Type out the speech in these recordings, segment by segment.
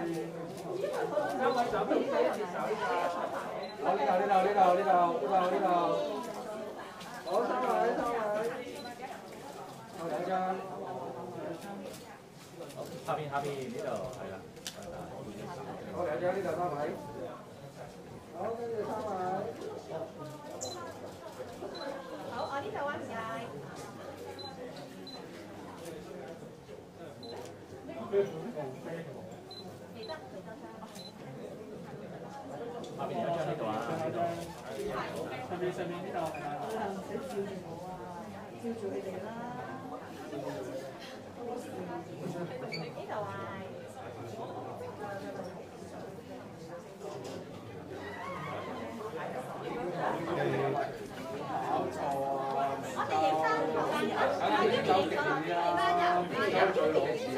好，收位，收位。後兩張。 下邊呢度係啦。 好，兩張呢度收位。好，跟住收位。 好，我呢度啊，唔該。 下邊有張呢度啊，呢度。 上面呢度係啦。 唔使照住我啊，照住佢哋啦。 呢度啊。 搞錯啊！ 我哋影翻後邊嗰個，呢邊嗰個班人， 有最攞錢。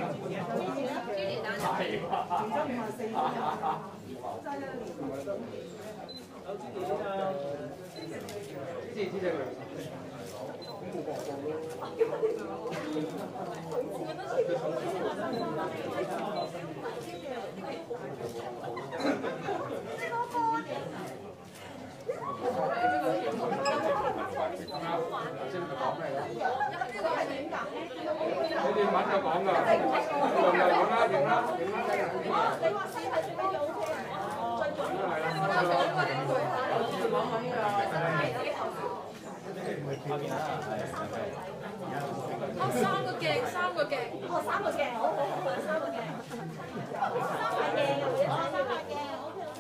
你哋揾就講㗎，用就影啦，影啦，影啦， 你話西係最緊要 OK 啊？最重要係啦。 哦，三個鏡，三個鏡。 哦，三個鏡，好好好，三個鏡。三塊鏡，三塊鏡 ，OK OK。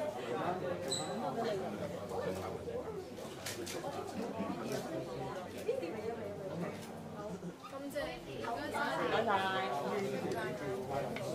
咁正，唔該晒。 拜拜。